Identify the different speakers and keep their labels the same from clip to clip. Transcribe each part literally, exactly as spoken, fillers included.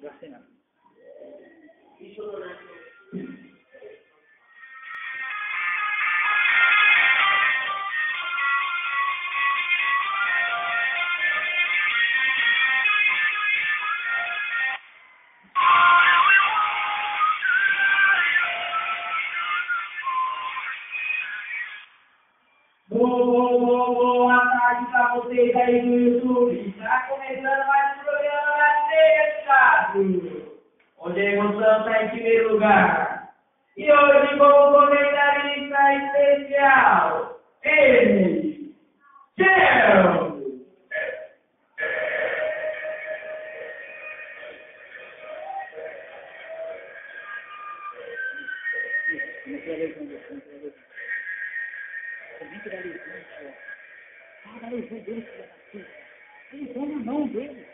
Speaker 1: Vacina.
Speaker 2: Boa tarde para vocês aí no YouTube. Está começando mais um programa Testado, onde a emoção está em primeiro lugar. E hoje como comentarista especial, ele, Gel.
Speaker 1: Comecei a ler com você, comecei a ler com você. Também que dá leitura, pô. Ah, dá leitura dele, filha da puta. Ele tem na mão dele.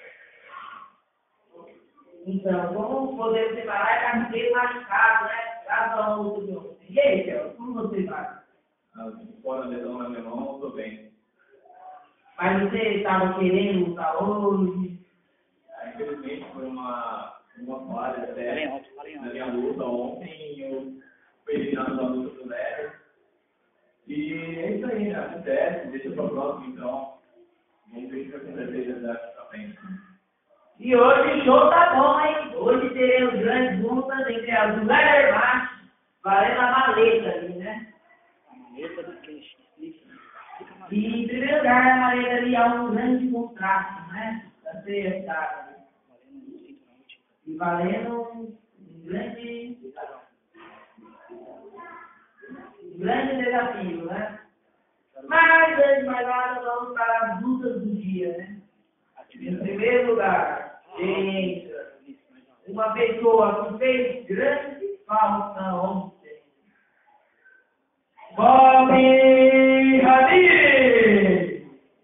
Speaker 2: Então, vamos poder separar e dar um jeito machucado, né? Cada um do outro. E aí, Gel, como você vai?
Speaker 3: Fora a lesão na minha mão, estou bem.
Speaker 2: Mas você estava querendo lutar hoje?
Speaker 3: Infelizmente foi uma, uma falha
Speaker 1: Fala
Speaker 3: até
Speaker 1: em alto, fala em
Speaker 3: na
Speaker 1: alto.
Speaker 3: minha luta ontem. Eu fui eliminado da luta do Lero. E é isso aí, né? Acontece, deixa para o próximo então. Vamos ver o que vai acontecer daqui para frente.
Speaker 2: E hoje o show tá bom, hein? Hoje teremos grandes lutas entre as mulheres machos, valendo a maleta ali, né?
Speaker 1: A maleta do queixo, explica. Explica a maleta.
Speaker 2: E em primeiro lugar, a maleta ali é um grande contraste, né? Da seriedade.
Speaker 1: Valendo um cinturão do tipo.
Speaker 2: E valendo um grande, um grande desafio, né? Mas, antes de mais nada, vamos para as lutas do dia, né? Em primeiro lugar, entra uma pessoa que fez grande falta ontem. Bob Ramirez!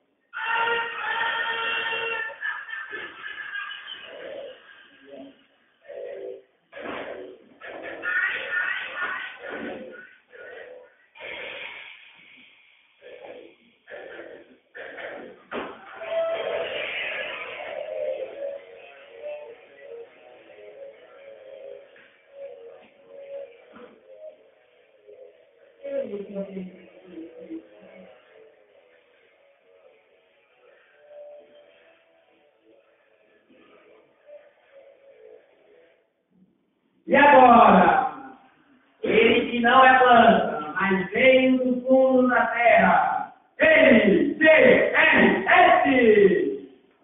Speaker 2: E agora, ele que não é planta, mas veio do fundo da terra, M C N S!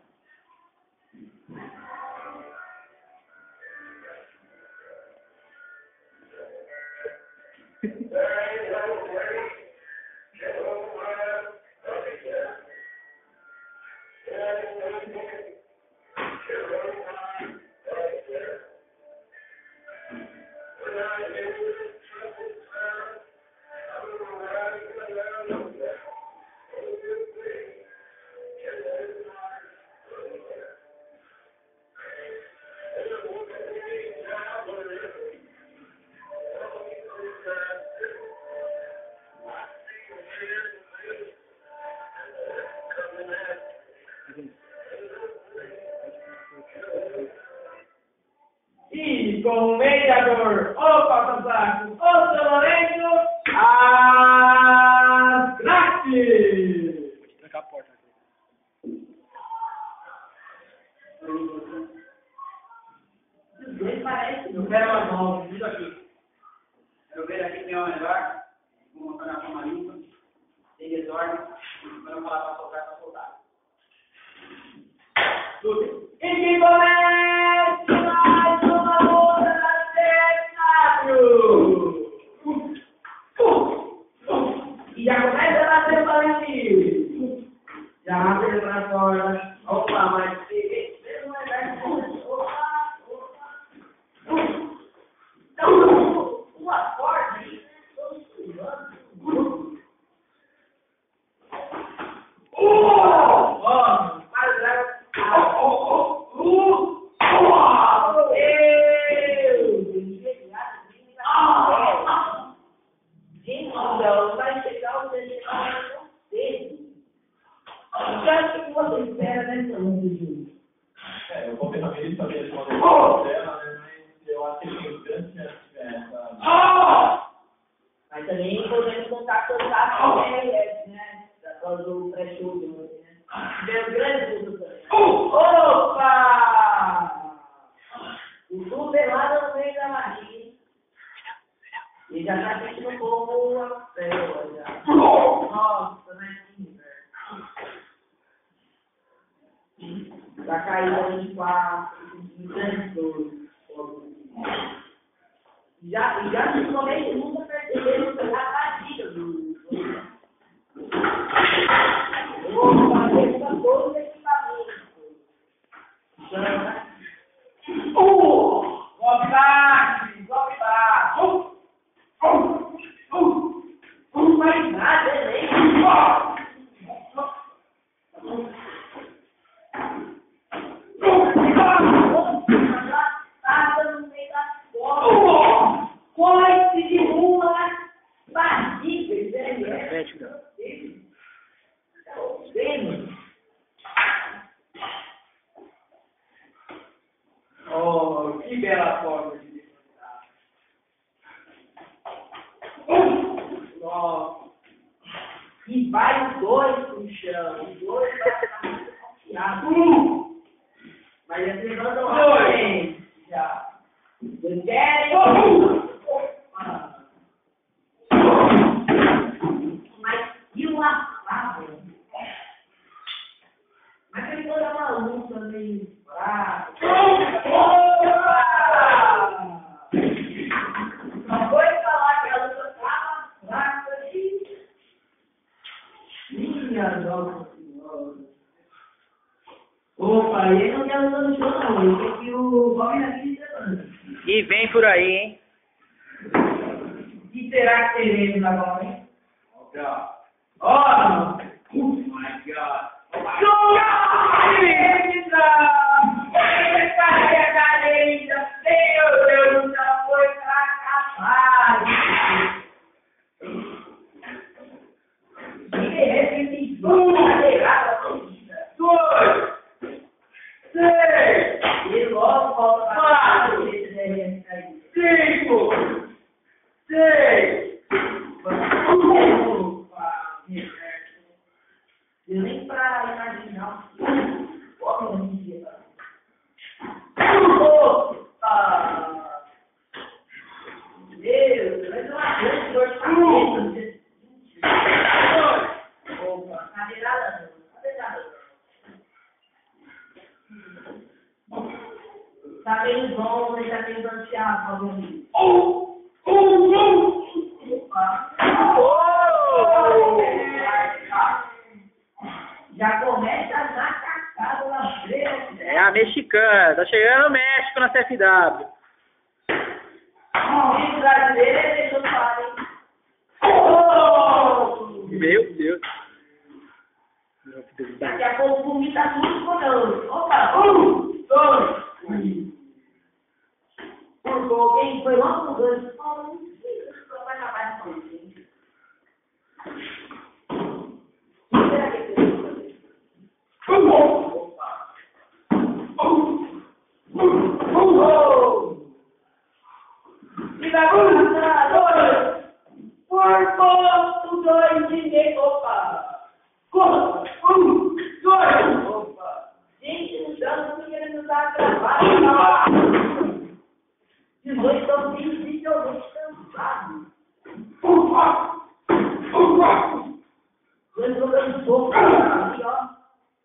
Speaker 2: E com o mediador, o Passasaco, o São Lourenço, as grátis!
Speaker 1: Vou te trancar a porta aqui.
Speaker 2: Os dois parecem. Eu quero uma mão, tudo aqui.
Speaker 4: Quero ver aqui quem é o melhor. Vou mostrar na forma limpa. Sem desordem. Vamos falar para soltar, para soltar.
Speaker 2: Tudo. E que comece mais uma luta da Testado! E já começa a nascer valente. Já abre pra fora. Opa, mas você não é verdade. Opa, opa. Uma forte. Oh! Oh! Oh!
Speaker 3: também responder a dela, né? Mas eu acho que tem grande chance de ganhar, sabe?
Speaker 2: Mas também podemos contar com os dados, né? Da coisa do pré-show, né? Tivemos grandes lutas também. Opa! O super lá no meio da marinha. E já tá sentindo como a célula já. Nossa, né? Tá caindo vinte e quatro, vinte e dois. Já, já no momento nunca perceberam que a partida do. Vou fazer todos os equipamentos. Uh! Golpe baixo! Golpe baixo! Não faz nada, né? Corre-se de rua, barriga, né? Oh, que bela forma de levantar. Nossa. E vai os dois pro chão. Os dois vão ficar confiados. Mas eles levantam rapidamente. Já. Eles querem. Mas e uma fábula? Mas ele foi uma luta meio fraca. Não foi falar que a luta estava fraca e. Minha Nossa Senhora. Opa, ele não quer lutar no chão, não. Ele quer que o homem aqui se.
Speaker 1: E vem por aí, hein?
Speaker 2: O que será que teremos agora, hein?
Speaker 3: Oh,
Speaker 2: Oh,
Speaker 3: my God.
Speaker 2: Meu Deus, já foi fracassado. De repente, vamos cadeirada a corrida. Dois, três, e logo volta para quatro, cinco, seis, eu nem para imaginar o que dia. Opa! Meu, mas é uma grande dor de cabeça. Opa, cadeirada não, cadeirada não. Tá meio bom, ele tá meio ansiado, falando. Opa! Já começa na cacada na frente.
Speaker 1: É a mexicana. Tá chegando no México na C F W.
Speaker 2: O brasileiro deixou de falar, hein?
Speaker 1: Meu Deus.
Speaker 2: Daqui a pouco o comigo tá tudo rodando. Opa! Um, dois, três. Por pouco, hein? Foi logo pro ganho. Não vai acabar de fazer, hein? O que será que ele fez? Opa! E vai começar dois! Por pouco, dois de meio. Opa! Corra! Um, dois! Opa! Gente, não estamos querendo usar trabalho. dezoito estão visivelmente cansados. Ufa! Ufa! Dois jogando pouco aqui, ó.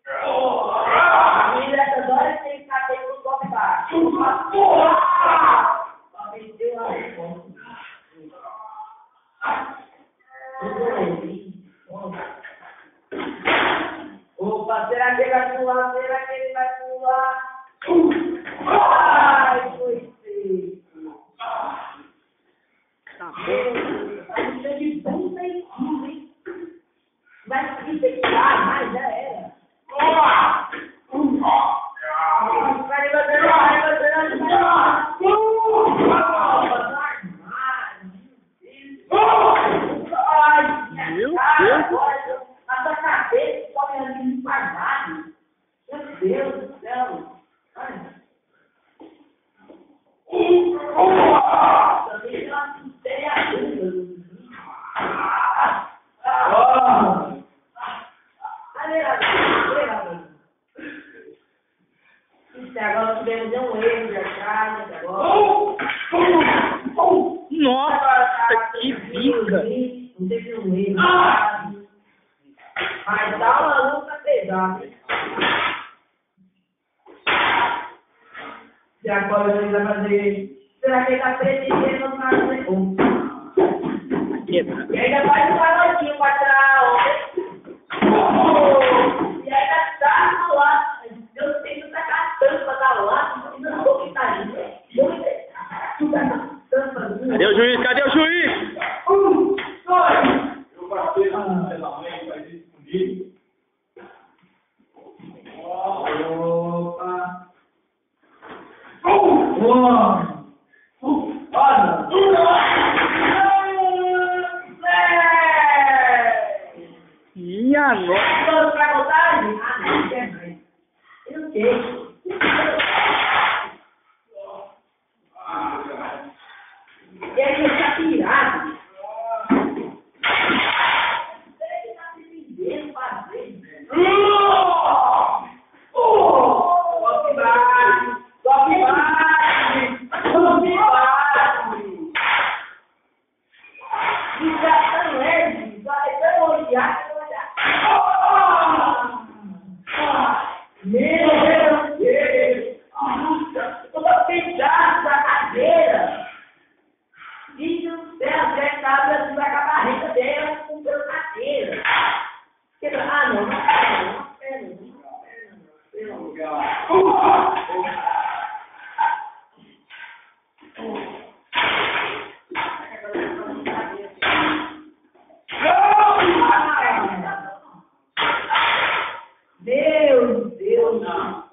Speaker 2: E nessas horas tem que ficar bem com o golpe baixo. Ufa! Ufa! Pra vencer lá no ponto. Opa, será que ele vai pular? Será que ele vai pular? Ai, foi feio.
Speaker 1: Tá
Speaker 2: A luta de bunda e tudo, hein? Vai se fechar, mas já era. Vai levantando, vai levantando, vai levantando. nós tivemos um erro de atrás, agora.
Speaker 1: Nossa, que bica!
Speaker 2: Não teve um erro. Mas dá uma luta pesada. E agora ele vai fazer. Será que ele está pretendendo no carro de novo? E ainda faz um calotinho para tirar a onda. E ainda tá no lado. Eu tenho que tacar a tampa da lata. E não vou quitar ali.
Speaker 1: Cadê o juiz? Cadê o juiz?
Speaker 2: Um, dois.
Speaker 3: Eu passei lá no regulamento, faz isso comigo.
Speaker 2: Opa. Um. Olha.
Speaker 1: Minha nossa!
Speaker 2: Todos para contagem? Ah, não quer mais. Eu não sei. E aí ele está pirado. Ele está se vendendo para frente. Sobe baixo. Sobe baixo. Sobe baixo. Isso é tão leve. É tão olhar. Meu Deus! Eu tô fechado da cadeira! Filho do céu, deve estar assim, vai com a barriga dela com a cadeira. Ah, não, não quero, não quero, não quero, não Deus, Deus, não.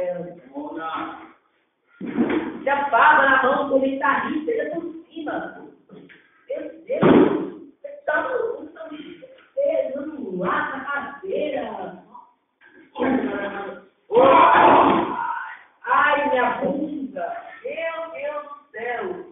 Speaker 2: Já fala na mão do guitarrista, ele é por cima. Meu Deus, você está no lá na cadeira. Ai, minha bunda. Meu Deus do céu.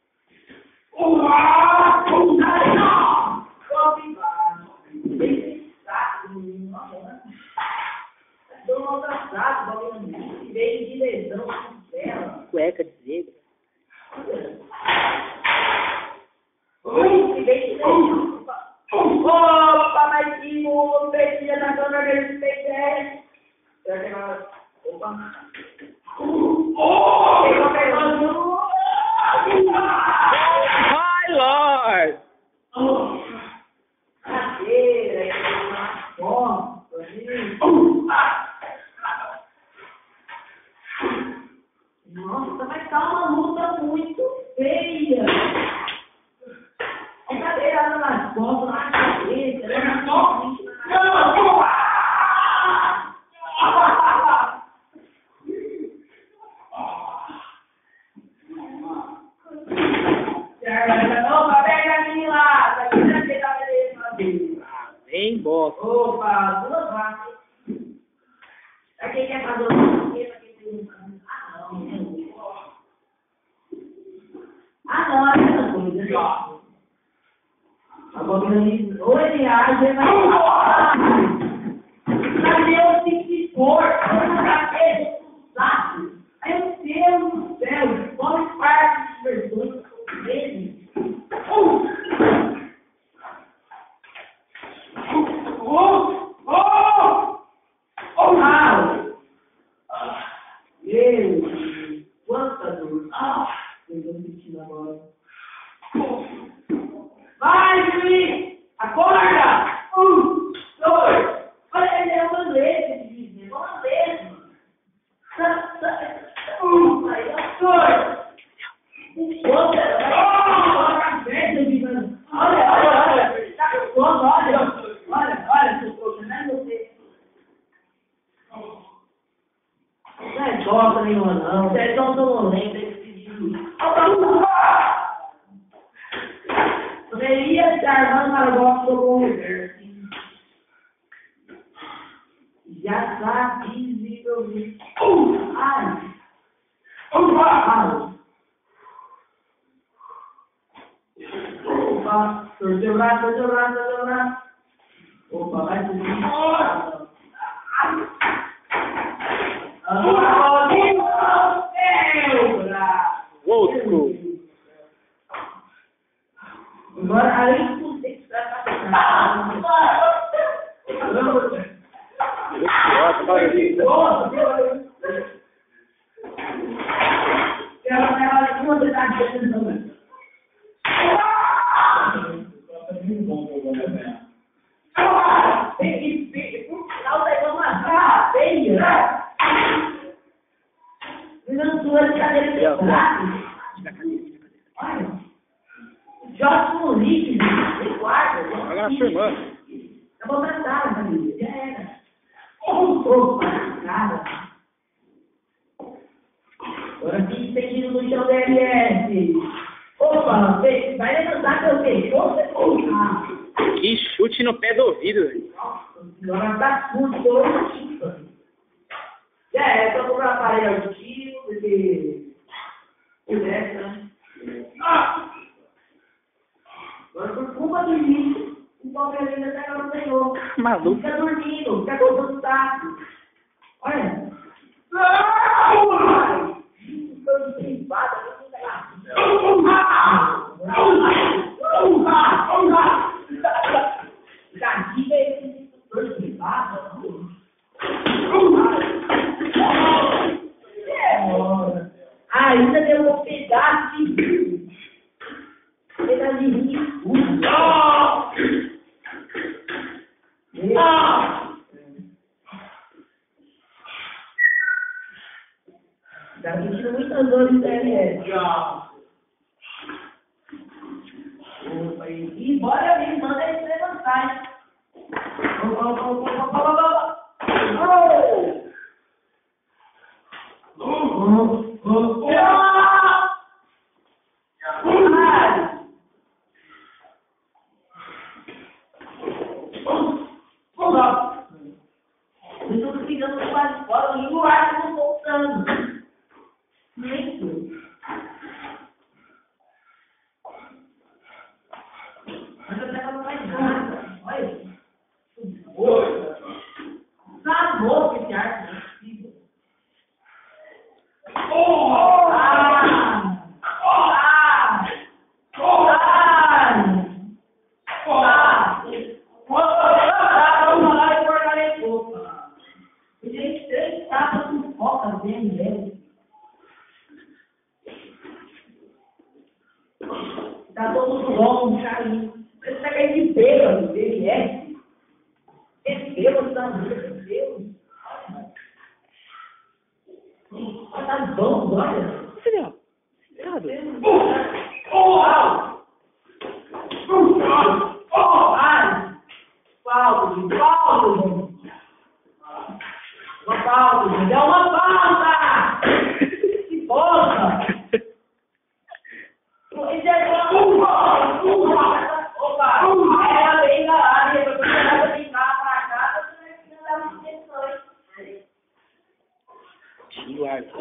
Speaker 2: Ai, não. Sobe baixo. Esse saco, menino. Estou no atrasado, bagulho, veio de lesão dela.
Speaker 1: Cueca de zebra.
Speaker 2: Ui, veio de lesão. Opa, mas que o peixinho da dona dele fez é. Será que ela. Opa. Pegou, pegou.
Speaker 1: Ai, Lord!
Speaker 2: Cadeira, ó. Nossa, mas tá uma luta muito feia. A cadeira nas costas, na cabeça, na costas. Opa, pega a menina lá. Tá aqui, tá aqui, tá
Speaker 1: Vem, bosta.
Speaker 2: Opa, duas vacas. Pra quem quer fazer o quê? Pra quem tem um. Ah, não. Ah, não, essa coisa. Agora, oito reais, ele vai. Cadê o tipo de cor? Cadê o saco? Meu Deus do céu, qual parte de versões dele? Oh! Oh! Oh, não! Meu Deus! Quanta dor! Ah! Eu vou sentir agora. Vai, juiz! Acorda! Um, dois! Olha, ele é holandês, juiz. É holandês, mano. Um, dois! Outra! Olha, olha, olha! Tá com fome, olha! Olha, olha, seu povo, não é você. Não é gosta nenhuma, não. Vocês estão sonolentos, esse pedido. Você ia se armando para o golpe do governo. Já está visivelmente. Ai! Opa! Opa! Torceu o braço, torceu o braço, torceu o braço. Opa, vai subir. Agora, além de tudo, tem que estar passando. Ela vai lá de uma verdade também. Tem que por final da uma feia. Não sua de cadeira de olha, joga no líquido, você guarda.
Speaker 1: Olha na sua irmã.
Speaker 2: Eu vou matar, família, já era. Um pouco para cara. Agora fique sentindo no chão da L S. Opa, vai levantar seu pescoço e puxar.
Speaker 1: Que chute no pé do ouvido, velho.
Speaker 2: Agora tá tudo todo. Já é, só comprar aparelho auditivo, porque o resto, né? Agora por culpa do início, o Palmeiras até agora não ganhou.
Speaker 1: Maluco.
Speaker 2: Fica dormindo, fica gostando do saco. Olha. Ainda deu um pedaço de pedaço de rim de tudo. Tá sentindo muitas dores da L S. Opa, e bora vir, manda ele se levantar, hein? Vamos, vamos, vamos, vamos, vamos, vamos. Eu estou brigando com as bolas e o ar está voltando. Isso. Mas eu não faz nada. Olha. Travou esse ar. Não é possível. Oh! Ah! Ah! Ah! Vamos lá e fortaleceu. Tem três tapas com foca dentro dele. Tá todo mundo longo, carinho. Você pega esse bêbado, ele é. Esse bêbado da vida de Deus. Olha, tá bom, olha.
Speaker 1: Você ó. Errado.
Speaker 2: Ai! Paulo, Paulo! Uma pausa, gente. É uma pausa! Que porra! Isso é uma uva! Opa! Ela vem da área, eu preciso ela brincar pra casa, você vai precisar dar umas questões.
Speaker 1: Tio Arthur.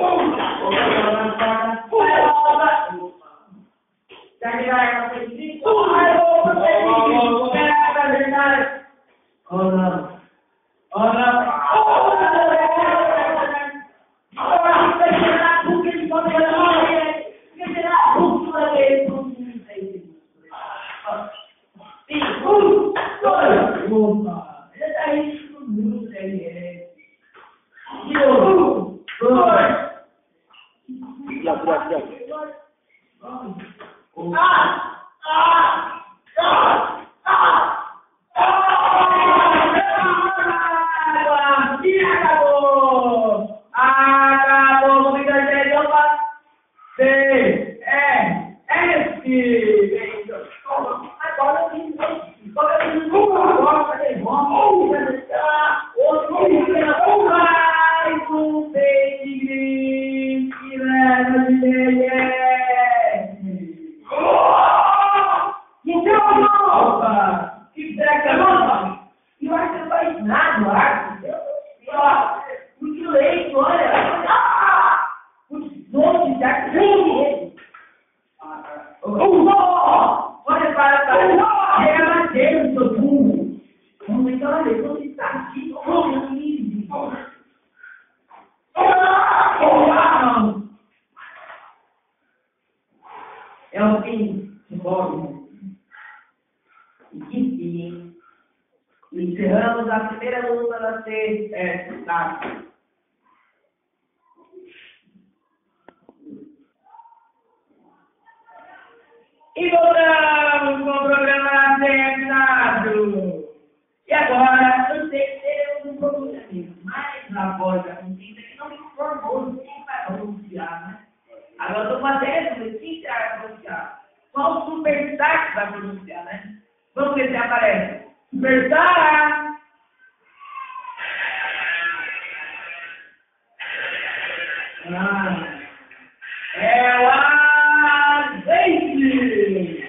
Speaker 2: Já que vai acontecer isso? Ai, eu vou fazer isso! É verdade! Olha! Olha! Opa! Já tá isso tudo no L S. Um, dois.
Speaker 1: Diabo, diabo, diabo.
Speaker 2: Ah! Ah! Ah! Ah! Ah! E acabou! Acabou! Vou me dar de opa! C, E, S. Agora eu vim. Agora eu vim. Agora cadê? Vamos. Mais um fake green. Tirando de D S. Então, opa! Que treca, não? E eu acho que não faz nada, Arthur. Muito leite, olha. Muito doce, já creme. Olha para para. Chega na dele, seu burro. Vamos então, olha, você está aqui, como livre. É o fim de bola. Enfim, encerramos a primeira luta da sexta. E voltamos com o programa terminado. E agora, eu sei que teremos um problema, mas a voz da consciência que não me informou quem vai pronunciar, né? Agora eu estou fazendo, quem será que vai pronunciar? Qual o superstar que vai pronunciar, né? Vamos ver se aparece. Superstar! Ah, é o azeite!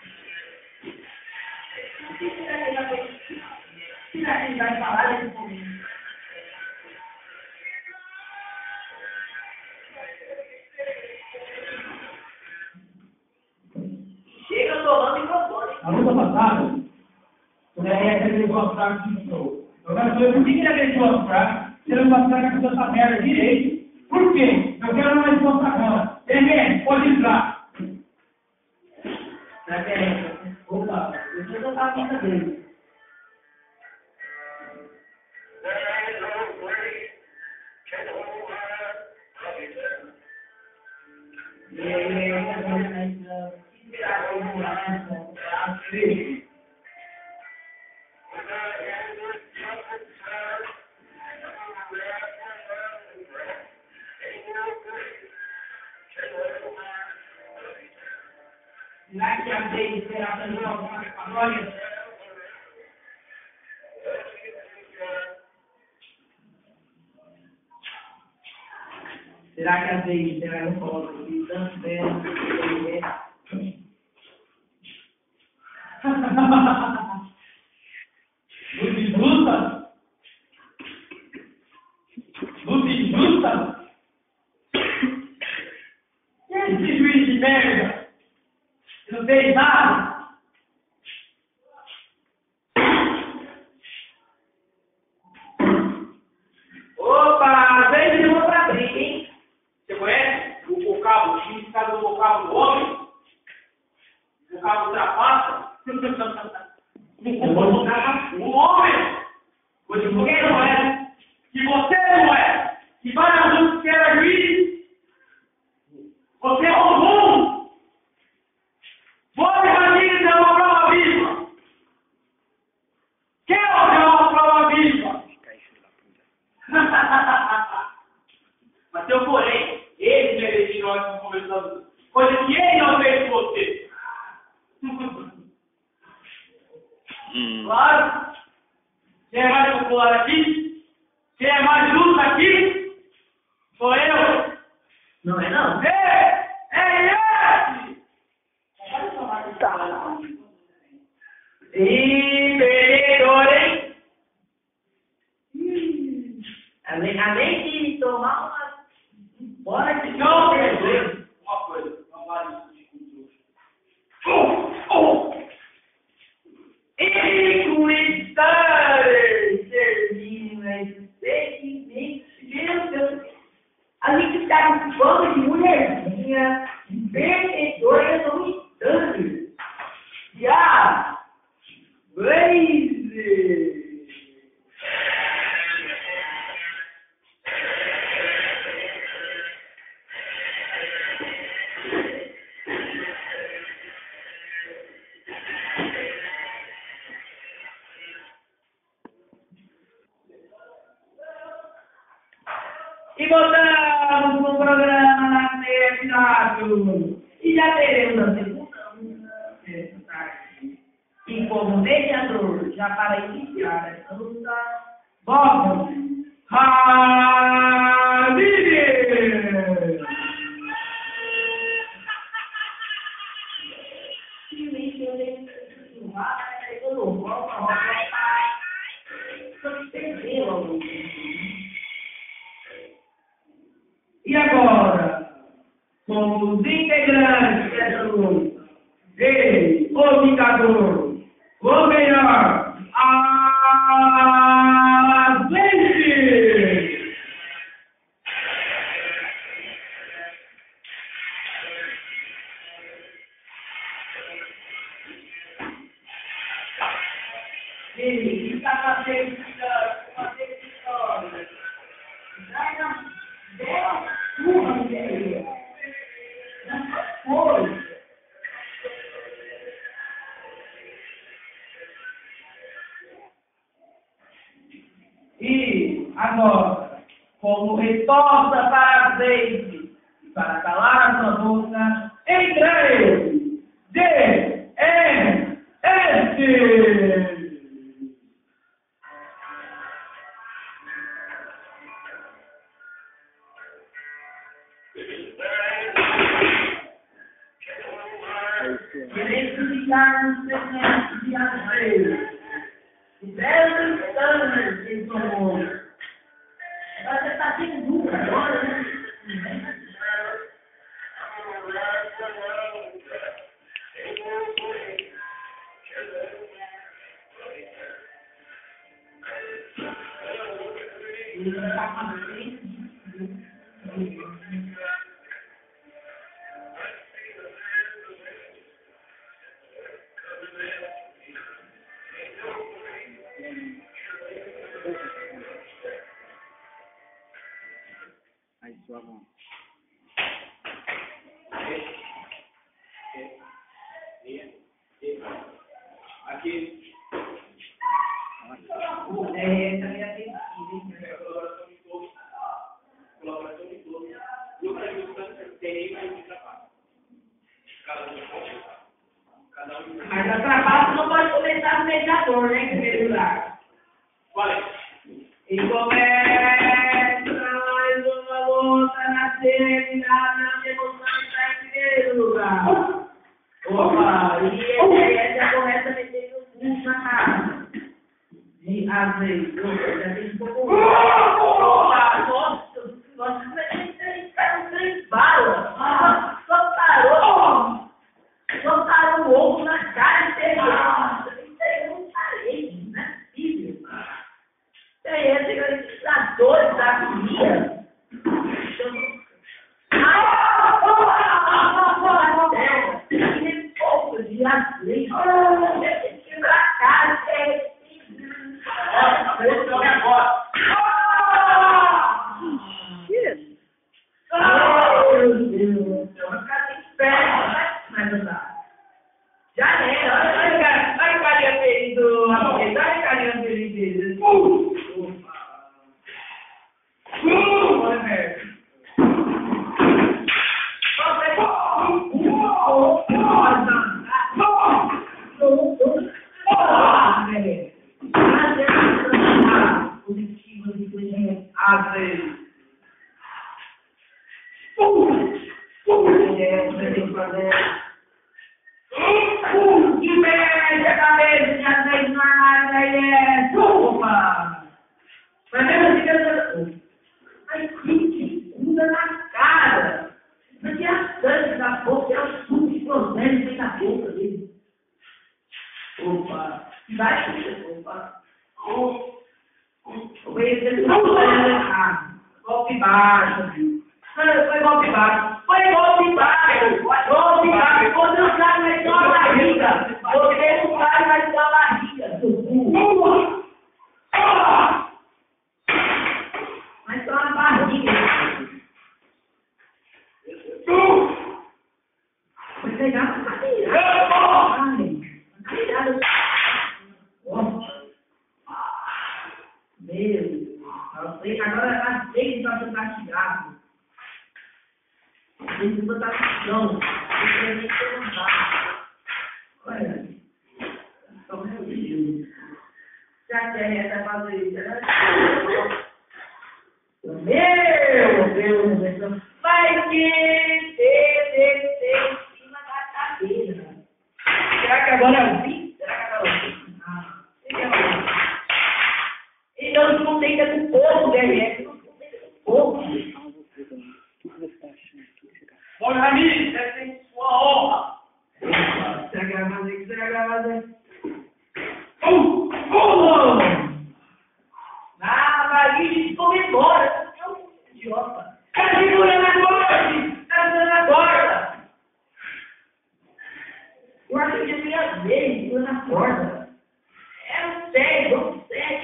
Speaker 2: Será que ele vai falar nesse momento? Chega tomando microfone.
Speaker 1: A luta passada, o D R aquele João Fraco que entrou. Eu quero saber por que ele é aquele João Fraco, se ele não passar com a pessoa da perna direito. Por quê? Eu quero mais João Fraco. Ele pode entrar.
Speaker 2: Será que é? Opa, deixa eu tocar a pista dele. Será que a vez será também alguma paródia? Será que a vez será no colo de tanto tempo?
Speaker 1: Luta injusta? Luta injusta? Esse juiz de merda não fez nada.
Speaker 2: Opa, vem de novo pra briga, hein? Você conhece o vocábulo, o significado do vocábulo do homem? O vocábulo ultrapassa? O homem, pois quem não é, que você não é, que vai na luta que era juiz, você é um bom. Você imagina ter uma prova viva. Quem é uma prova viva? Mas tem o porém, ele merece de nós conversando, coisa que ele não fez com você. Claro, quem é mais popular aqui, quem é mais justo aqui, sou eu. Não é não? É, é esse! Tá. E perdedor, hein? Hum. Além, além de tomar uma... Bora que não perder. Uma coisa, não vale isso de cultura. Oh, oh. E com estar termina esse meu Deus. A gente está com bando de mulherzinha, perdedora, eu estou gritando. Já! Blaze! E voltamos com o programa terminado. E já teremos a segunda luta dessa tarde. E como mediador, já para iniciar essa luta, vamos Ramírez! E agora, com os integrantes dessa luta, ele, o ditador, o melhor, Azeite! Ele está fazendo história, fazendo história. Traga dez turmas dele. Não foi. E agora, como resposta para a vez e para calar a sua boca, entre ele, D, N, S. Querendo ficar no segmento de azeite. Belos anos em seu mundo. Você está sendo dura agora, né? Ele está fazendo.
Speaker 5: Aí, sua mão.
Speaker 3: Aqui.
Speaker 2: É, também é tem
Speaker 3: Colaboração de todos. Colaboração de todos. Grupo de discussão tem mais um trabalho. Cada um pode. Cada um.
Speaker 2: Mas o trabalho não pode começar no mediador, né? Em primeiro lugar.
Speaker 3: Qual é?
Speaker 2: E começa mais uma luta na semifinal, na emoção está em primeiro lugar. Opa, e ele já começa a meter o pulso na cara. De azeite. Já tem um pouco. Opa, nossa, nossa, três caras, três balas. Só parou. Só parou o ovo na cara inteira. Tem um parede, não é possível. Tem esse legislador da comida. Tem pouco de azeite. Tem que ir pra casa.
Speaker 3: Esse é o negócio.
Speaker 2: Meu Deus. Eu vou ficar sem perna. Mas não dá. Já é. Olha o carinha feliz do rapaz. Olha o carinha feliz dele. Olha, velho. Que merda, cabeça de azeite no armário da I S. Opa! Mas mesmo assim, eu mas que cuida na cara. Porque a sangue da boca é o suco explosando dentro da boca dele. Opa! Vai, opa! O ele não foi errado. Golpe baixo, viu? Foi golpe baixo. Foi golpe baixo. Golpe baixo. Você não sabe mais só a barriga. Você não sabe mais só a barriga. Mas só a barriga. Foi pegar a cadeira. Ai, a cadeirada. Meu Deus. Agora as vezes vai ser castigado. Tem que botar no chão. Tem que perguntar. Olha. Só meu Deus. Já que é essa fazer isso, né? Meu Deus. Vai que descer em cima da cadeira. Será que agora eu vi? Será que agora eu vi? Ah, então não contenta com pouco, né? Não contenta com pouco.
Speaker 3: Olha, Ramires, essa é sua honra.
Speaker 2: Será que vai fazer? Será que vai fazer? Um! Um! Ah, Maria, comemora. É um idiota. Tá segurando a corda! Tá segurando a corda! Eu acho que eu ia ver segurando a corda. É um sério.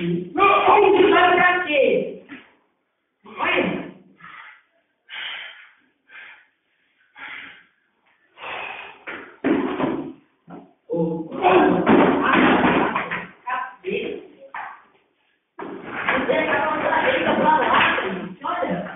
Speaker 2: aqui. Vai pra quê? Olha. Oh, cacete. Você acabou de sair da sua lata, gente. Olha.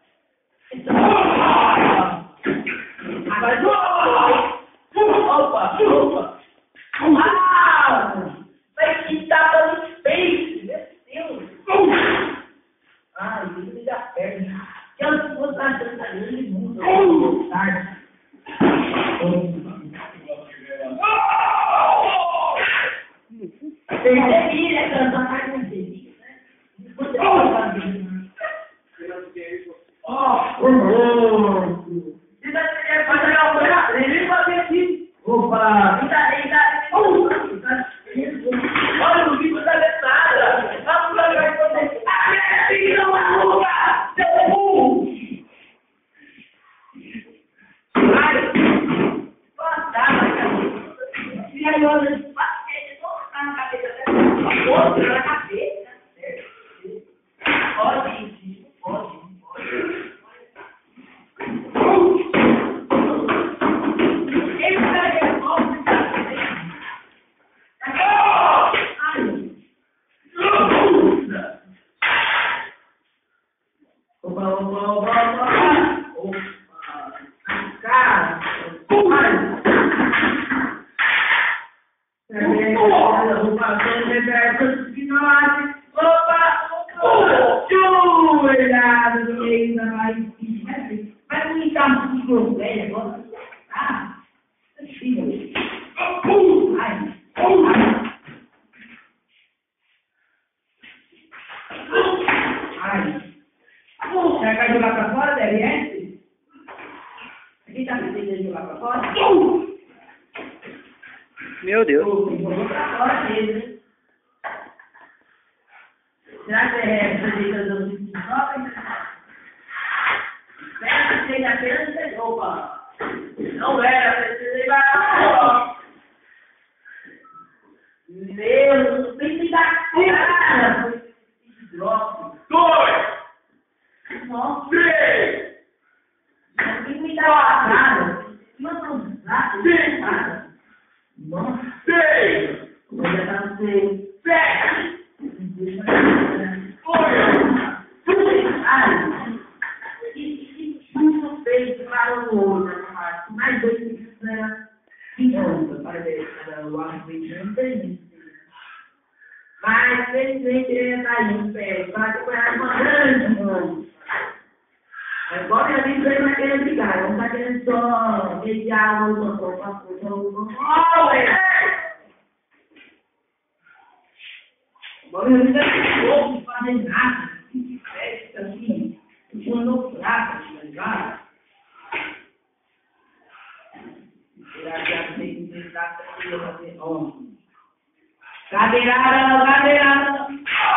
Speaker 2: Agora, opa, opa. Ah! Vai que tapa no peito, meu Deus. Ai, isso me dá perna. Que eu não vou dar tanta grande mundo. Tarde. Percebi, né? Cantar mais um pouquinho, né? Você pode fazer. Ó, o morto. Se você quer fazer alguma coisa, ele vai fazer aqui. Opa, eita, eita. Olha, o bicho tá dentro nada. Vamos lá, vai poder. Ah, filho, maluca! Seu burro! Vai! Passar, vai, cara. E aí, olha, passei, colocar na cabeça dela. Outra na cabeça. Pode, filho, pode, pode. Esse cara é bom, Opa, opa, opa, opa, opa, cara, opa, opa, cuidado do meio da vai vai comunicar um pouquinho velho agora, ah, filho, ai, ai, você quer jogar pra fora, D R S? Quem tá pretendendo jogar pra fora?
Speaker 5: Meu Deus.
Speaker 2: Eu vou pra fora mesmo, hein? Será que é pretendendo de shopping? Espera que seja apenas... Opa! Não era, precisei baixar. Meu Deus, não tem que dar cara. Droga.
Speaker 3: Dois!
Speaker 2: Nossa.
Speaker 3: Três!
Speaker 2: Não tem que me dar nada. Não tem nada. Nada. Nossa.
Speaker 3: Seis!
Speaker 2: Vou já no seu.
Speaker 3: Sete! Oito!
Speaker 2: Ai. Que susto feio para o outro. Mais dois minutos, né? Cinquenta. Parabéns para o árbitro. Não tem isso. Mas, felizmente, ele está aí em pé. Para acompanhar uma grande mão. Agora a gente vai estar querendo brigar, não está querendo só mediar o outro corpo. Agora eu não vou fazer nada. Festa assim, funcionou fraca, tá ligado? Será que a gente está tranquilo fazer ontem? Cadeirada, cadeirada.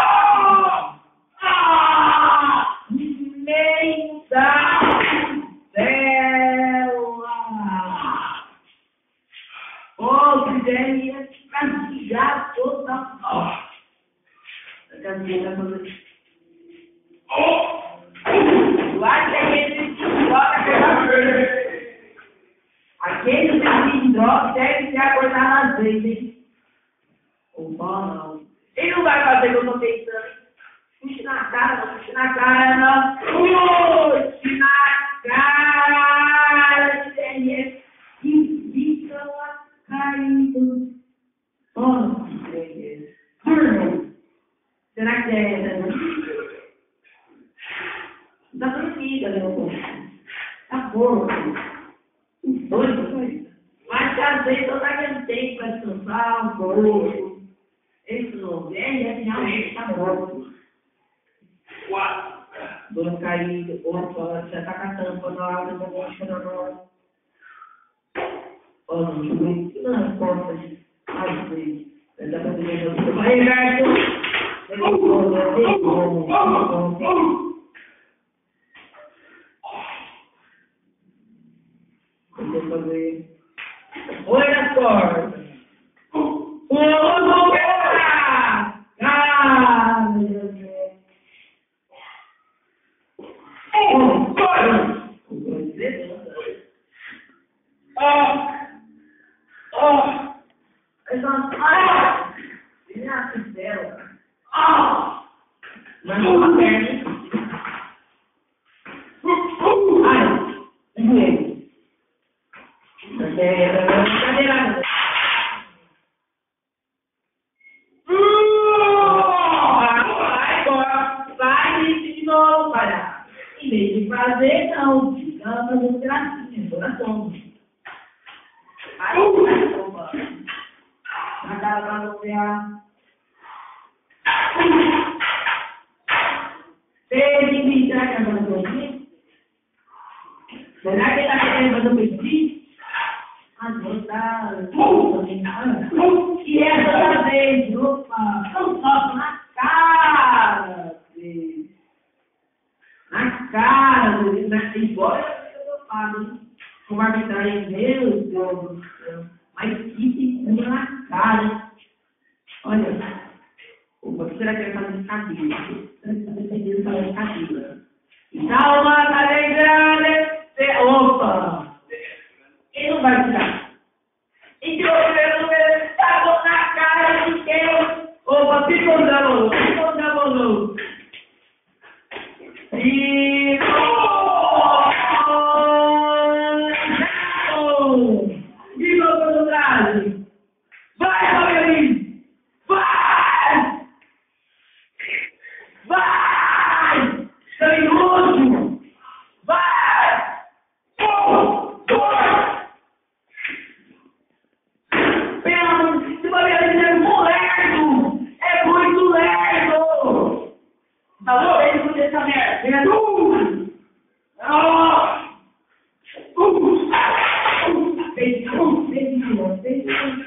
Speaker 2: Meio da célula. Ô, Guilherme, castigar toda a cadeira toda. Lá tem esse que droga pela aquele que droga deve ser acordado às vezes, hein? Opa, não. Ele não vai fazer o que eu tô pensando, hein? Puxa na cara, não puxa na cara, não. Puxa na cara, G R S. Que fica lá caindo. Oh, G R S. Turno. Será que é essa? Tá dormida, meu povo. Tá porco. Doido. Mas às vezes eu não tenho para descansar um pouco. Esse não vem, realmente tá morto.
Speaker 3: Quatro!
Speaker 2: Dor caída, opa, já tá catando pra na hora, eu vou mostrar na hora. Ó, não, não importa, gente. Ai, Deus. Eu já tô vendo. Vai, Roberto! Deixa eu fazer. Oi, Astor! Ô, ô, ô, cara! Ah!
Speaker 1: Ó! Ó!
Speaker 2: Ah! Ele é a costela.
Speaker 1: Ah!
Speaker 2: Mas não tá perto. Ai! Joelho. Cadeira. Vai de novo, palhaço. Em vez de fazer, não. Fica fazendo gracinha, coração. Aí, vai, opa. Na cara pra você, ó. Será que será que é para você? Será que está querendo fazer um pedido? Ah, não tá. E essa vez, opa, não só na cara dele. Na cara dele, na embora eu falo, como arbitragem, meu Deus do céu. Mas que figura na cara. Olha, opa, o que será que vai fazer de cabelo? Será que está defendendo fazer de cabelo? Calma, tá lembrando? Opa! Ele não vai tirar. E que eu quero ver, tá bom na cara de quem? Opa, ficou dando, ficou dando. E... E voltou do trás. Vai, Fabianinho! Vai! Vai! Carinhoso! Vai! Um, dois! Pelo se Fabianinho é muito lerdo! É muito lerdo! Falou? Ele não deixa merda! Vem aqui! Uh! Ah! Uh! Fez um, fez um, fez um.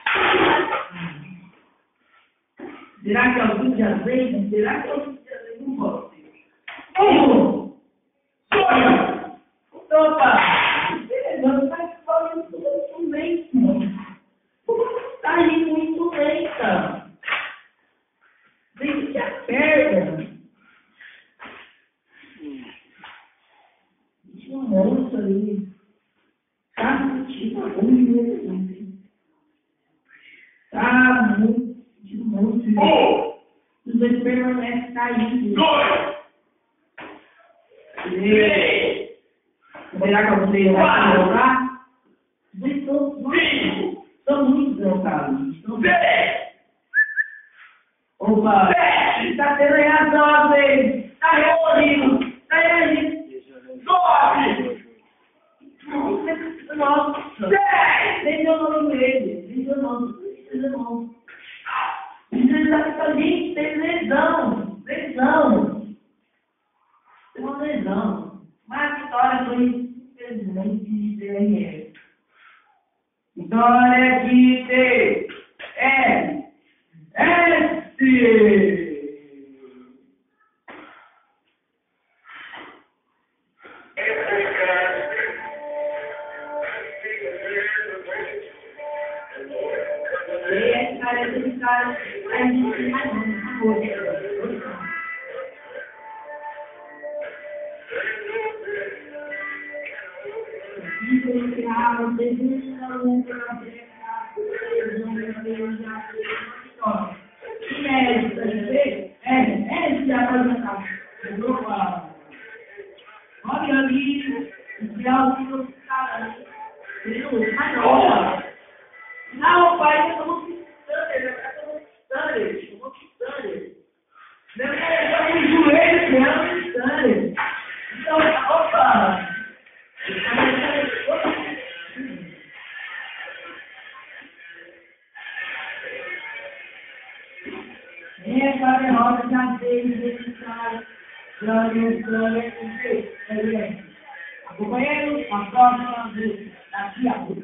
Speaker 2: Será que alguém já veio? Será que alguém já veio com você? Um, dois, opa! Não está falando muito lento. Está indo muito lenta. Deixa que aperta. Tinha um monstro ali. Tá sentindo muito. Tá muito, muito. Os dois permanecem caindo.
Speaker 1: Dois!
Speaker 2: Três. Será que você vai colocar? Dois são muito trocados.
Speaker 1: Dez!
Speaker 2: Opa! Está tendo reação, velho! Está reunindo! Está reunindo!
Speaker 1: Nove!
Speaker 2: Nossa!
Speaker 1: Dez!
Speaker 2: Deixa o nome dele! Deixa o nome! Deixa o nome! Ele está ficando gente, tem lesão! Lesão! Tem uma lesão! Mas a vitória foi, infelizmente, de D R S. Vitória de T! S! S! Esse cara, esse cara, a gente vai não, não, pai, eu tô muito standard, eu tô muito standard, eu tô muito standard. Não é o joelho, não é o standard. Então, opa! Essa derrota já fez esse cara. Acompanhando a próxima vez, daqui a pouco.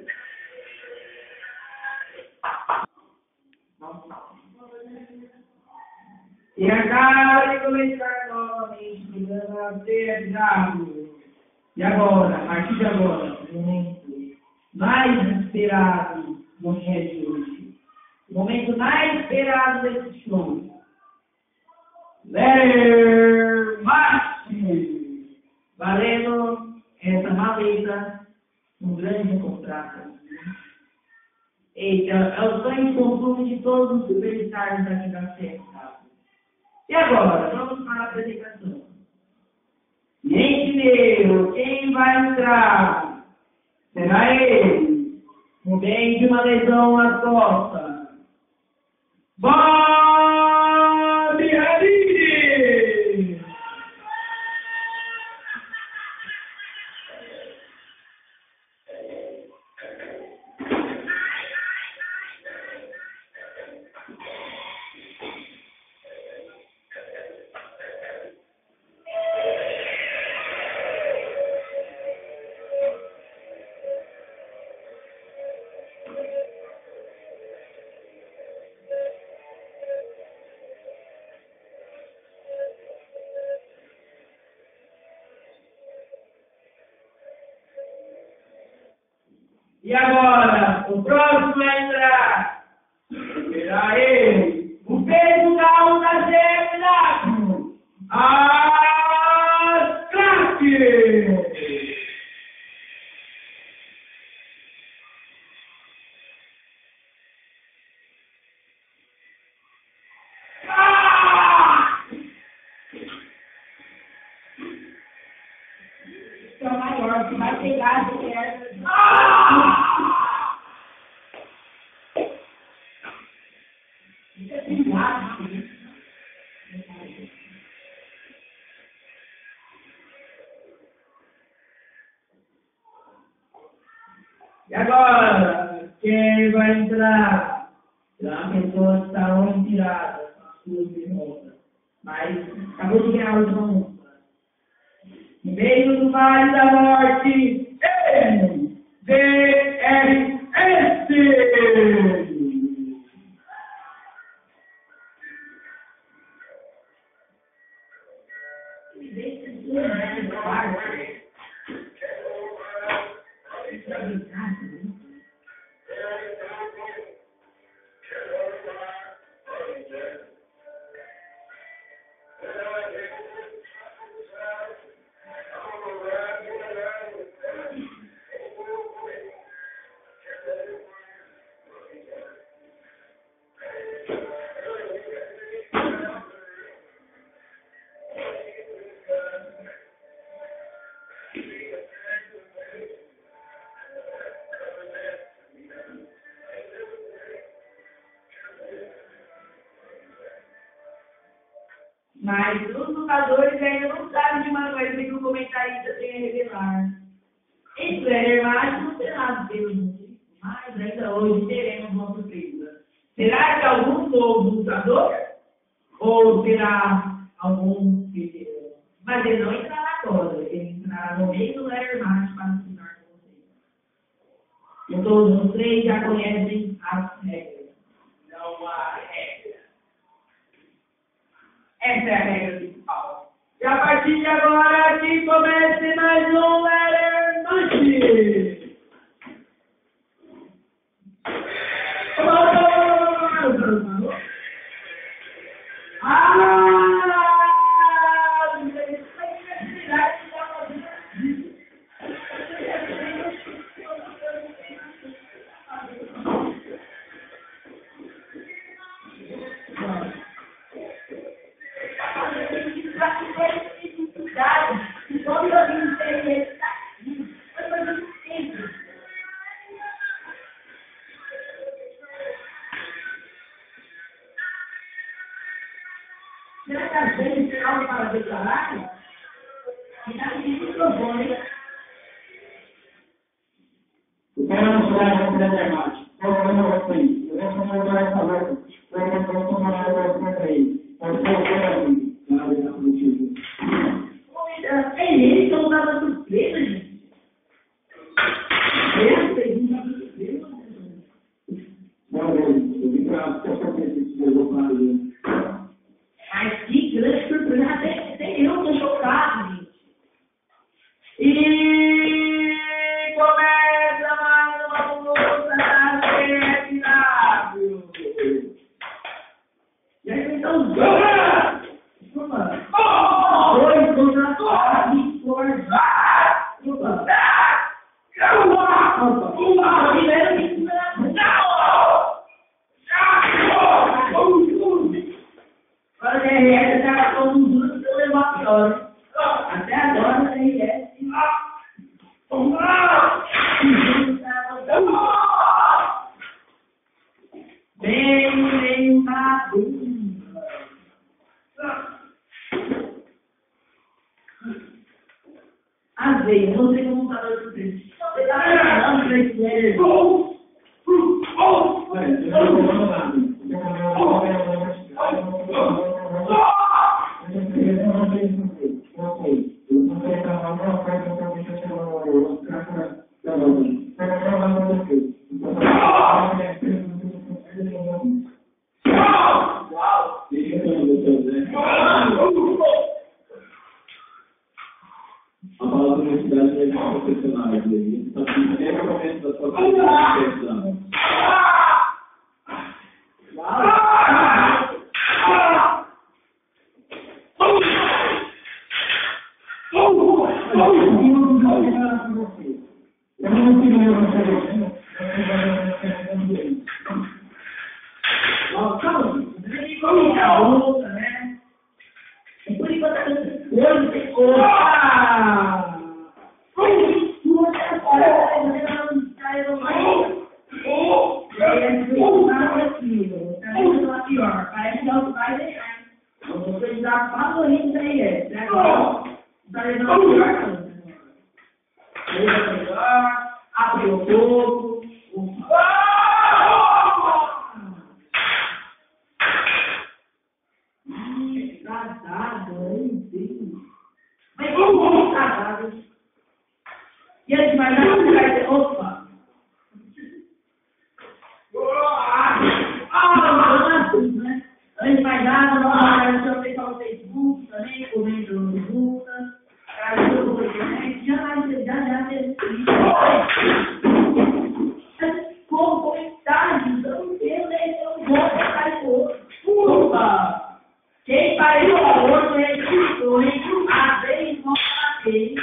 Speaker 2: E acaba de começar novamente o programa pesado. E agora, a partir de agora, o momento mais esperado do dia de hoje. O momento mais esperado desse show. Ler Máximo. Valendo essa maleta Um grande contrato. Eita, é o sonho de consumo de todos os superstars aqui da festa. E agora, vamos para a apresentação. Gente meu, quem vai entrar? Será ele? Um bem de uma lesão nas costas. Bob Hariri! E agora, o próximo a entrar será ele, o peso da onda G-W, a Craque!
Speaker 6: É o maior, que vai pegar de perto. Isso é perigoso.
Speaker 2: E agora, quem vai entrar? Será uma pessoa que está onde tirada, com as suas derrotas, mas acabou de ganhar a última luta. No meio do Vale da Morte, M D R S! Mas os lutadores ainda não sabem de uma coisa que o comentarista tem a revelar. Em Trailer Mágico não terá Deus, mas ainda hoje teremos uma surpresa. Será que algum novo lutador? Ou será algum veterano? Mas ele não entrará agora, ele entrará no meio do Trailer Mágico para ensinar com vocês. E todos os três já conhecem as regras.
Speaker 1: Não há regra. Essa é a regra principal.
Speaker 2: E a partir de agora, aqui comece mais um Letter Manche. Ah!
Speaker 6: Será que às vezes tem algo para declarar? E está pedindo microfone.
Speaker 5: Eu quero mostrar a roupa da internet. Qual é o meu rosto aí? Eu vou mostrar essa roupa. Eu vou tomar a roupa para ele. Pode ser o que é assim. Nada está contigo.
Speaker 6: É ele que não estava surpresa, gente. Essa pergunta é surpresa.
Speaker 5: Não, eu vim para ter certeza que eu vou falar dele.
Speaker 6: Mas que grande surpresa. Até, até eu estou chocado, gente.
Speaker 2: E começa mais uma luta da C F W. E aí então, Zora! Dois contra quatro, força!
Speaker 6: alta. Ah, primeiro que não. Agora o D R S já todo mundo que eu levar pior. Até agora o D R S. Bem, bem, na bunda. Às vezes, não tem como falar sobre isso. Você tá falando pra esse velho.
Speaker 5: Olha, eu não estou falando nada. Eu a palavra universidade é profissional. Está aqui, é o momento da sua vida.
Speaker 6: Abriu o fogo. Mas como casado? E ele vai dar um lugar de opa. Ah, né? Ele vai dar uma hora, eu sei no Facebook também, comendo no Facebook, cara, eu vou internet, já vai, já, já, já, como comentários, eu não sei, eu não vou botar isso outro. Opa! Quem faz o outro é escritor, hein? A vez não batei.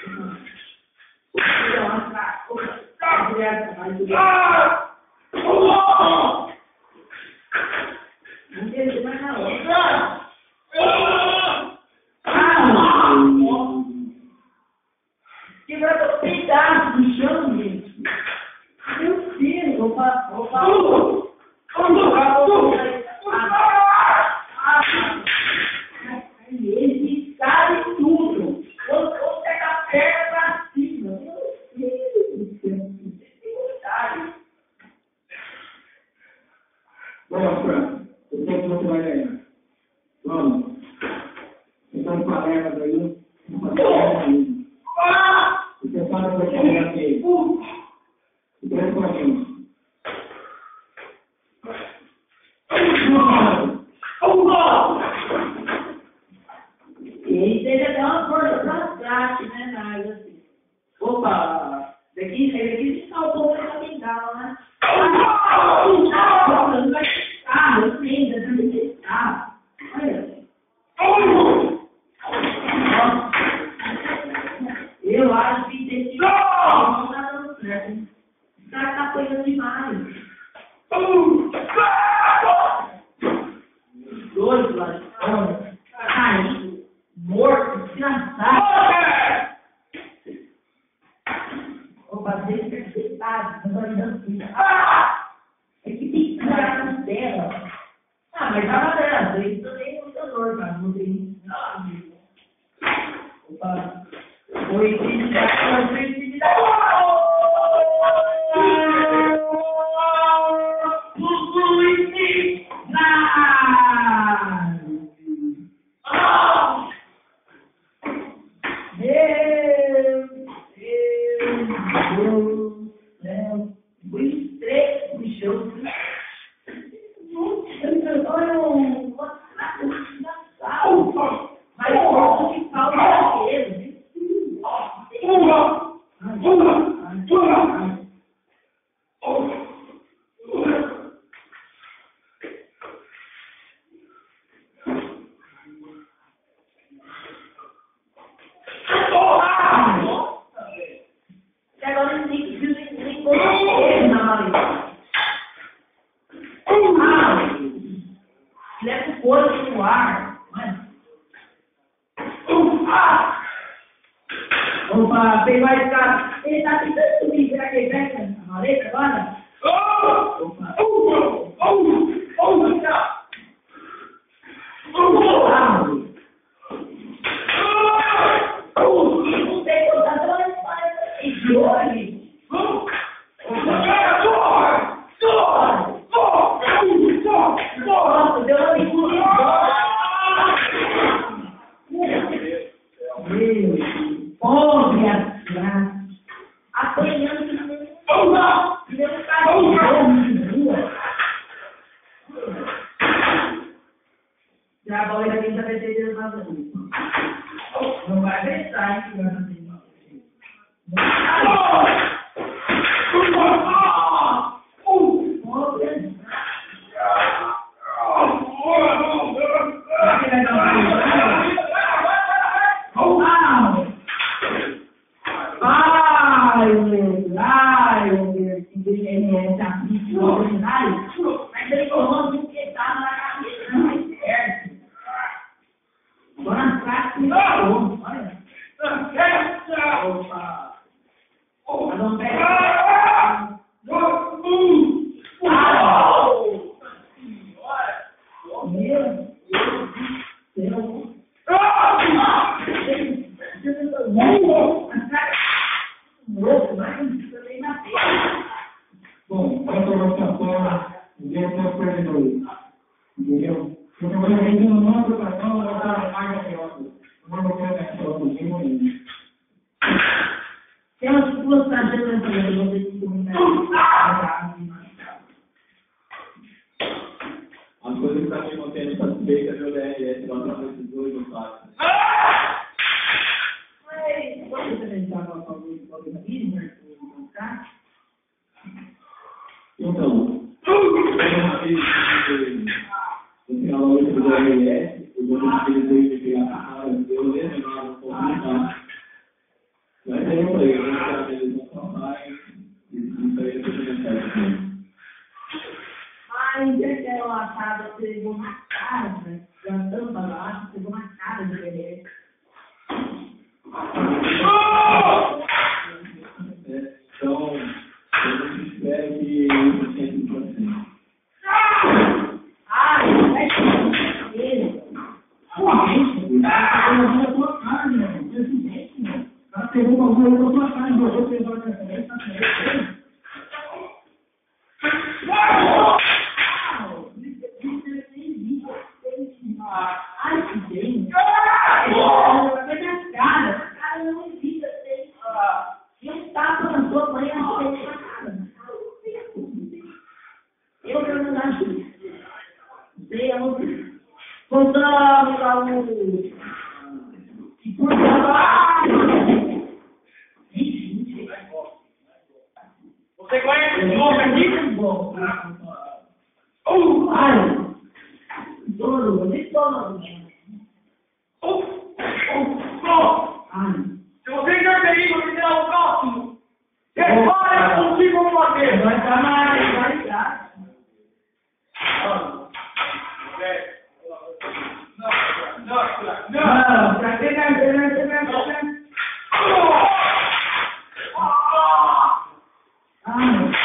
Speaker 6: Não tem mais na outra. Que vai ter pedaço no chão, gente. Meu Deus, opa, opa, opa. Ele sabe tudo. Eu vou pegar a perna pra cima. Meu Deus do céu. Dificuldade.
Speaker 5: Bom, Fran, eu sei que você vai ganhar. Vamos. Então, palavras aí. Você fala que você vai ganhar aqui. E três corações.
Speaker 6: E teve até uma força fantástica, né, Nárnia? Assim. Opa! Daqui, daqui se saltou o fundamental, né? Ah, eu sei, já também tem carro. Olha. Eu acho que tem que. Não tá dando certo. O cara tá apanhando demais. Dois, lá. Caído. Morto, desgraçado. Opa, despercebido, não vai dando filho. É que tem que tirar na tela. Ah, mas já valeu, isso também é muito dor, cara, não tem. Opa, foi felicidade, foi felicidade. Bem mais caro. Ele está tentando subir. Será que ele pega a maleta agora? Opa! Oh! Oh! Oh! Não tem contador, mas de hoje. Nossa, deu uma engolidora. Meu Deus. Pobre a apanhando que nem um cachorro de rua. Já a bola ainda tem que ter Deus na rua. Não vai pensar, hein, que vai fazer isso. Ai, meu Deus, ai, meu Deus, que ele é esse ordinário, mas ele colocou um que tá na cabeça, não é certo. Agora na prática, olha. Opa. Mas não pega. Meu Deus.
Speaker 5: Bom, essa votação dentro dos perdedores. Entendeu? Porque você vem dando uma votação, ela está mais que outra. Uma votação é que outra, sem morrer.
Speaker 6: Tem umas duas trajetórias também, vocês que comunicaram.
Speaker 3: As coisas que estão me mantendo satisfeitas é o D R S, lá para esses dois não fazem.
Speaker 6: Mas, pode você pensar com a favor do organismo, tá?
Speaker 3: Então, uma vez no final da última do D R S, eu vou dizer que pegar a cara, eu lembro lá no comentário. Mas aí eu falei, eu não quero ver eles não falarem, isso aí eu tenho mensagem aqui.
Speaker 6: Mas é que ela achava que pegou na cara, né? Cantando para baixo, pegou na cara do bebê.
Speaker 3: Então, eu espero que isso seja por cento.
Speaker 6: Ai, vai ser ele.
Speaker 5: Ela tua cara, meu irmão. Presidente, meu. Ela pegou uma rua da tua cara e jogou três horas na frente, tá certo?
Speaker 6: Ai, que bem. Ela vai minha cara. A cara não evita ser. E um tapa na sua mãe, ela tem na cara. Eu não acho. Não sei aonde. Voltamos ao. E por
Speaker 1: Você conhece esse nome aqui?
Speaker 6: Oh, ai! Dono, nem dono.
Speaker 1: Oh, oh, oh.
Speaker 6: Ai.
Speaker 1: Se você interferir, você será o próximo. Repare consigo como bater.
Speaker 6: Vai dar mais, vai ligar.
Speaker 1: Não, não, não.
Speaker 6: Não, pra que não, não, não, não, não. Ai.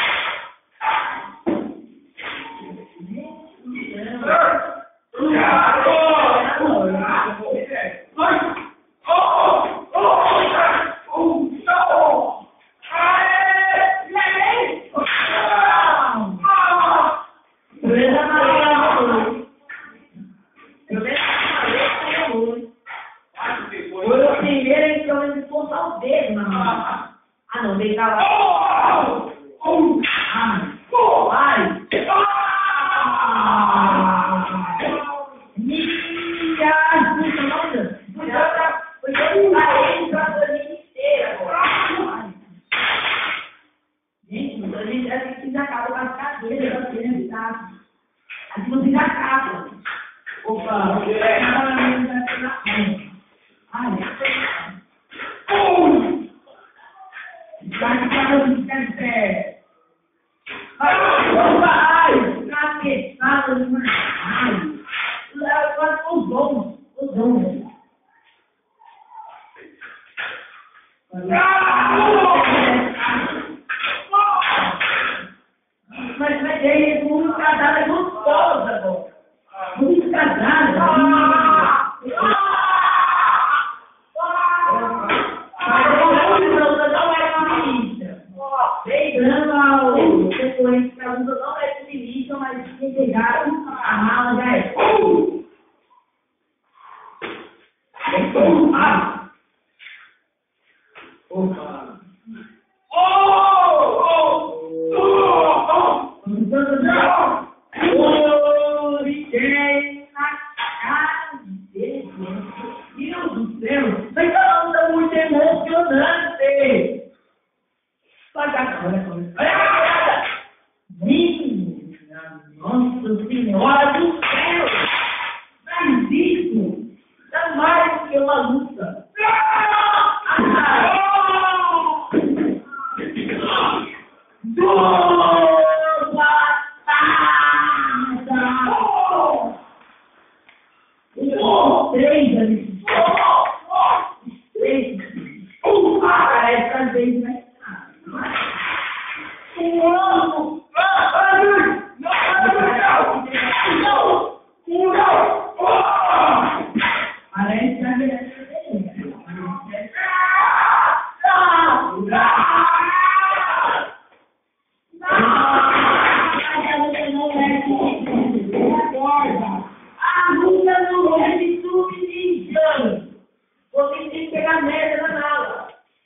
Speaker 6: Foi o primeiro então ele pontar o dedo na mão. Ah não, deixa lá. Ai. Ai. Minha ajuda, nossa. Foi eu usar ele pra família inteira agora. Gente, a gente a gente acaba com as cadeiras da criança. A gente não acaba. Opa, é. Ai, vai ficar no pé. Ai, cacetada, ai. Leva os dons, os dons. Paulo, depois que a luta não é de milícia, mas quem pegaram a mala já é. Ah!
Speaker 1: Opa!
Speaker 6: Oh! Oh! Oh! Oh! Origem na cara dele. Meu Deus do céu! Mas a luta é muito emocionante! Vai dar olha! Minha Nossa Senhora do céu! Mas isso é mais do que uma luta! Três ali. Três. Ah, essa vez, né? Não! Parece a luta não é de submissão. Você tem que pegar merda na mala.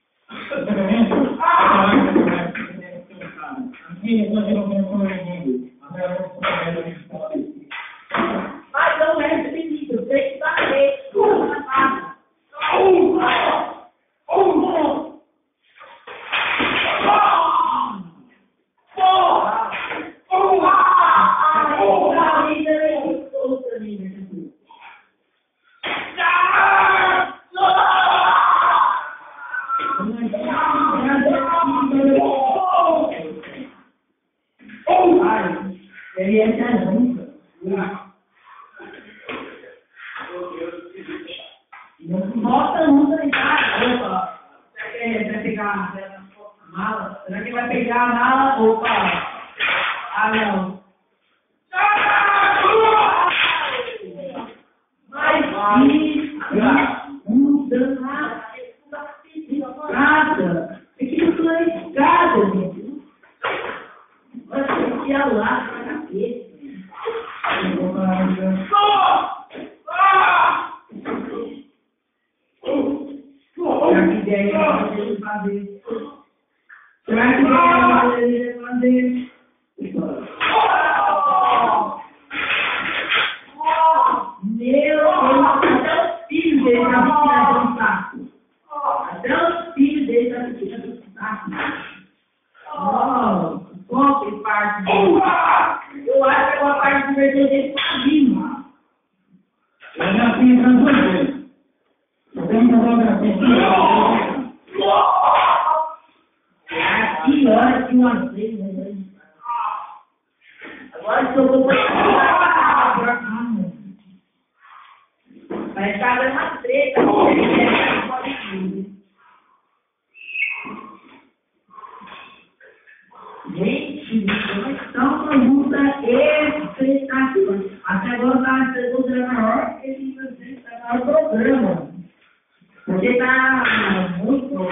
Speaker 6: Mas não é submissão. Você tem que bater na mala. Ele é caramba. Bota a luta em casa. Opa. Será que vai pegar a mala? Será que vai pegar a mala? Opa. Ah, não. Mas isso muda nada. Nada. É que não é escada, gente. Vai ter que ir lá pra cabeça. Será que ideia é ele fazer? Será que ideia é ele fazer? Meu Deus, até os filhos dele já vestiram do saco. Até os filhos dele já vestiram do saco. Oh, qual que parte? Eu acho que é uma parte do verdadeiro sozinho.
Speaker 1: Eu já fiz para você. Eu tenho que fazer outra coisa.
Speaker 6: É aqui, olha que uma vez, né? Agora que eu vou para vai estar dando uma treta. Gente, então uma luta espetacular. Até agora está a segunda maior que ele está no programa. Porque está muito.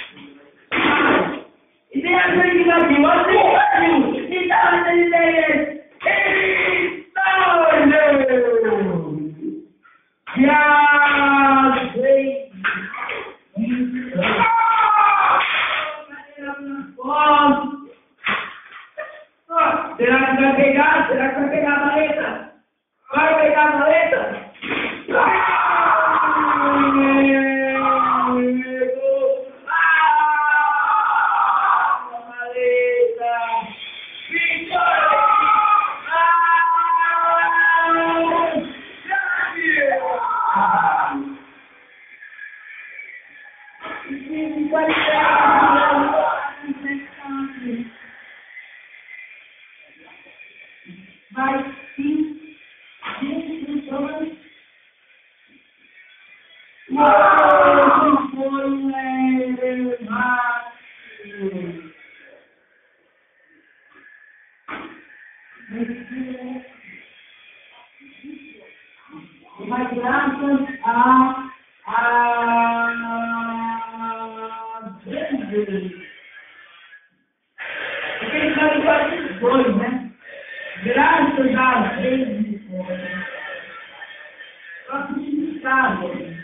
Speaker 6: E tem a coisa que vai vir, olha o Brasil. E tá fazendo ideia. Já sei. Será que vai pegar? Será que vai pegar a maleta? Vai pegar a maleta? Vai sim, gente, uau, foi mas graças a a Deus. pensando só nesses dois, né? Graças a Deus. Só que sabe.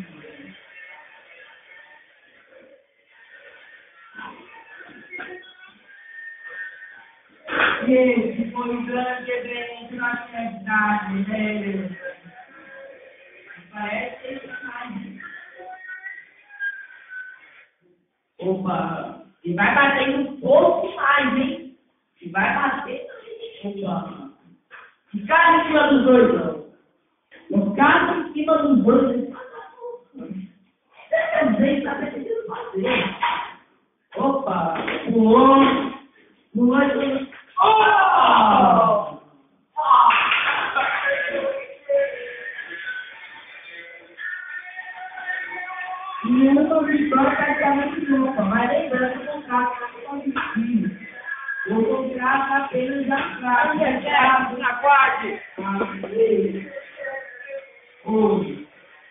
Speaker 6: Esse foi um grande evento na cidade, né? Parece que ele sai. Opa! E vai bater um pouco mais, hein? E vai bater. Opa! Ficar em cima dos dois, não. Não ficar em cima dos dois. Você também está precisando fazer. Opa! Pulou. Pulou. Oh! E eu não vi só praticamente nunca, mas lembrando que o contrato está com o contrato apenas da praia.
Speaker 2: Na quadra.
Speaker 6: Hoje.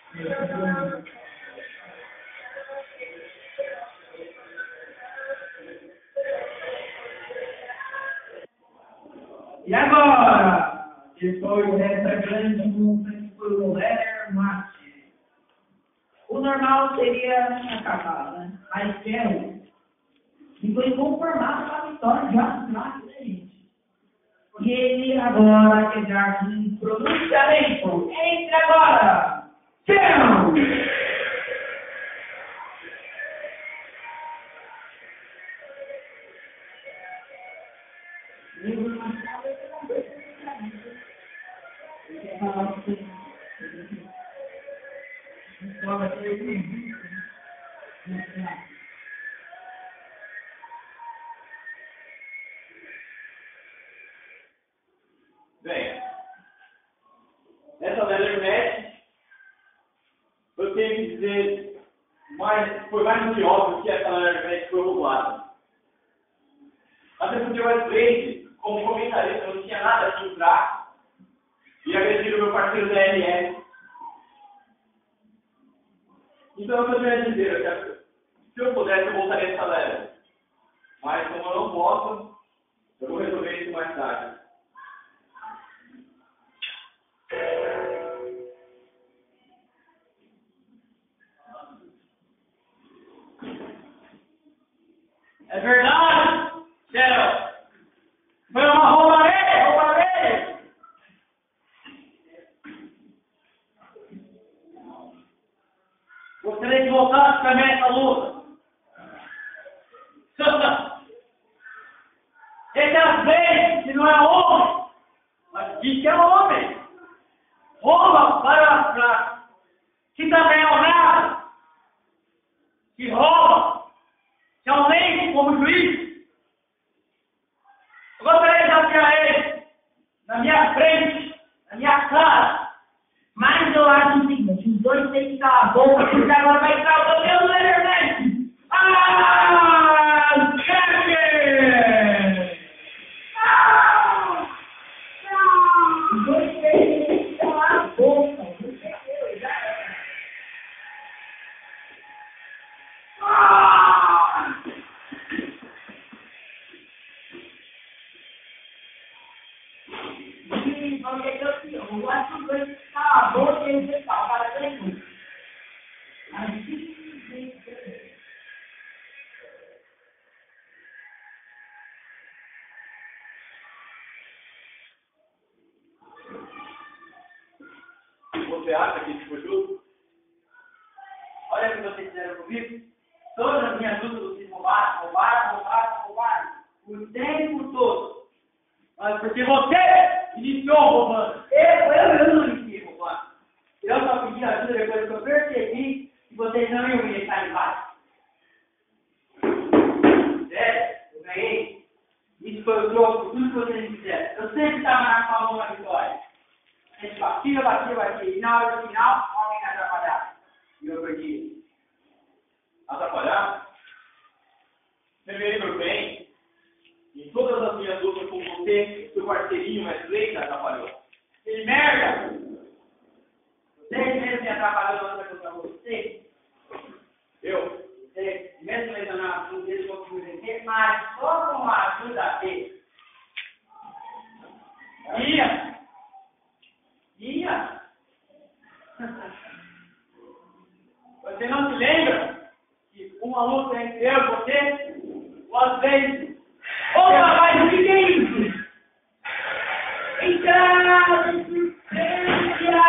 Speaker 6: E agora? Depois dessa grande luta que foi o Leonard Mate. O normal seria acabar, né? Mas quero. E foi conformado com a vitória de Astrac, né, gente? E ele agora quer dar um pronunciamento. Entre agora! Tchau!
Speaker 2: Bem, nessa Leonard Match, eu tenho que dizer, mais, foi mais do que óbvio que essa Leonard Match foi roubada. Até porque o Westblade, como comentarista, não tinha nada a filtrar e agredir o meu parceiro da L S. Então, o que eu tenho a dizer, eu quero, se eu pudesse, eu voltaria essa Leonard. Mas, como eu não posso, eu vou resolver isso mais tarde.
Speaker 1: É verdade, Cheryl. Foi uma roubarei, roubarei. Gostaria que voltasse também essa luta. Esse às vezes, se não é homem, mas diz que é homem. Rouba para o fracos, que também é honrado, que rouba. Que é um leigo como juiz, eu gostaria de desafiar ele na minha frente, na minha cara.
Speaker 6: Mas eu acho o seguinte, os dois têm que calar a boca, porque agora vai entrar o campeão do Leonard.
Speaker 1: Ah, chefe!
Speaker 6: Não! Não! Os dois têm que calar a boca.
Speaker 1: Ah!
Speaker 6: Sim, vamos ver campeão. Eu acho que os dois têm que calar a boca e eles vão para dentro.
Speaker 2: Você acha que isso foi justo? Olha o que vocês fizeram comigo. Todas as minhas lutas vocês roubaram, roubaram, roubaram, roubaram. O tempo todo. Mas porque você iniciou roubando. Eu, eu, eu não iniciei roubando. Eu só pedi ajuda depois que eu percebi que vocês não iam me deixar em paz. É, eu ganhei. Isso foi o troco por tudo que vocês fizeram. Eu sempre estava na sua mão na vitória. A gente batia, batia, batia. E na hora do final, alguém me atrapalhava. E eu perdi. Atrapalhar? Você me lembra bem? Em todas as minhas lutas com você, seu parceirinho mais leite atrapalhou. Que merda! Você mesmo me atrapalhou na luta contra você? Eu? Você, mesmo lesionado, não deixa eu conseguir vencer? mas só com a ajuda dele. Ia! Ia! Você não se lembra que uma luta entre eu e você, às vezes. Opa, mas o que é isso? Entrada de surpresa!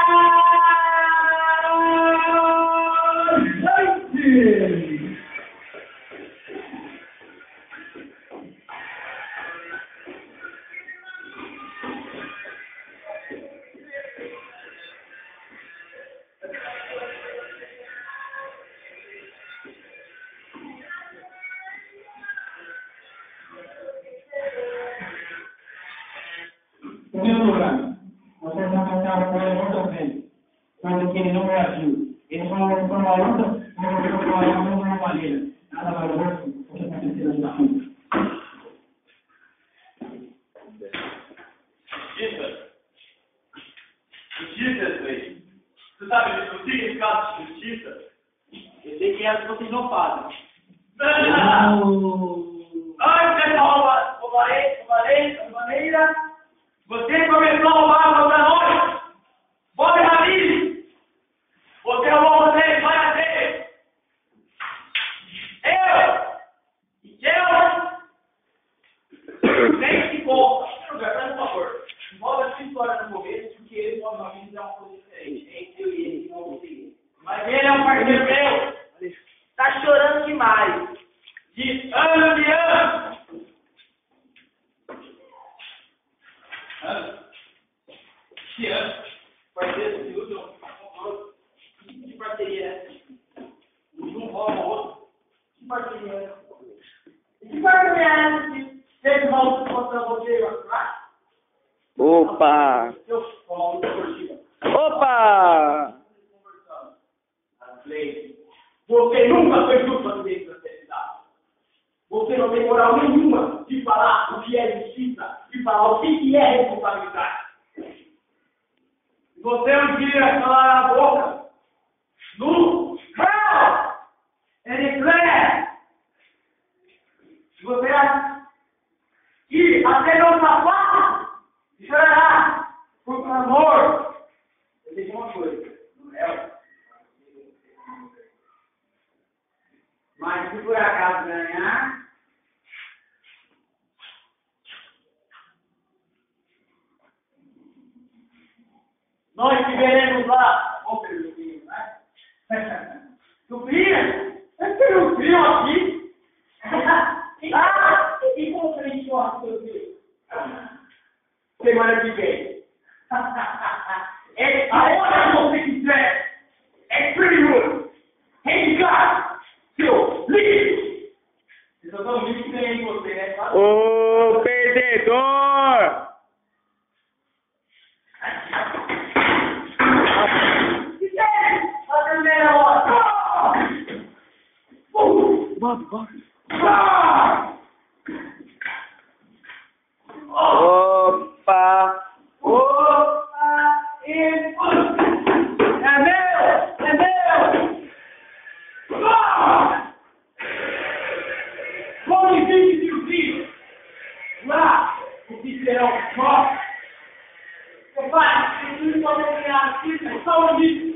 Speaker 5: Primeiro lugar, você está cantando por ele muitas vezes, coisa que ele não reagiu. Ele falou por uma luta, mas você falou de uma maneira. Nada mais louco, você está pensando na luta.
Speaker 1: Justiça. Justiça, Frei. Você sabe o significado de justiça?
Speaker 2: Eu sei que é o que vocês não fazem.
Speaker 1: Antes de roubar, roubarei, roubarei, roubareira, você começou a roubar contra nós. Bob Ramirez, você roubou você várias vezes. Eu e eu nem se conta. Por favor, envolve a sua história no começo, porque ele e o Bob Ramirez é uma coisa diferente. Entre eu e ele, não vou seguir. Mas ele é um parceiro meu.
Speaker 2: Tá chorando demais.
Speaker 1: De ano de ano. Ano? Que ano? Parceiro, se usa um outro. Que parceria é essa? Um rouba o outro. Que parceria é essa? Que parceria é essa? Que teve mal contra você, atrás?
Speaker 2: Opa!
Speaker 1: Seu pau, torcida.
Speaker 2: Opa!
Speaker 1: Você nunca foi justo no meio da sociedade. Você não tem moral nenhuma de falar o que é justiça, de falar o que é responsabilidade. Você um dia calar a boca no hell and declare. Você acha que até não sapato chorará por amor. Eu digo uma coisa, no hell. Mas se por acaso ganhar, nós te veremos lá. Ô, filho, né? Tu cria? Você não criou aqui? Ah, e como você me chama, seu filho? Semana que vem. É a hora que você quiser. É pretty good. Handicap. Seu lixo! Vocês só tão lixo que tem em você, né?
Speaker 2: Ô, perdedor!
Speaker 1: Fazendo melhor!
Speaker 2: Bob, Bob.
Speaker 1: Ah!
Speaker 2: Opa!
Speaker 1: Opa! E... É meu! É meu! Ah! Como existe seu filho? Lá, o que será o só? Seu pai, se não pode ganhar aqui, é só um bicho.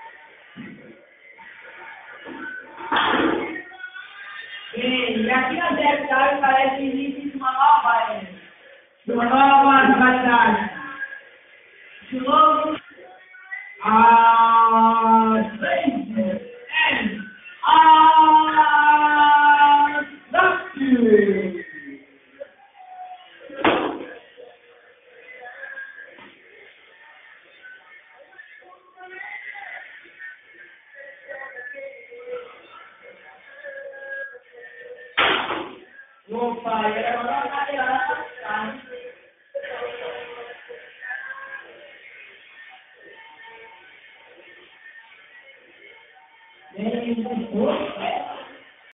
Speaker 6: E aqui na D F A parece que existe uma nova era, uma nova batalha. De novo, a frente and a dusty. Opa, era uma batalha, tá? Bem,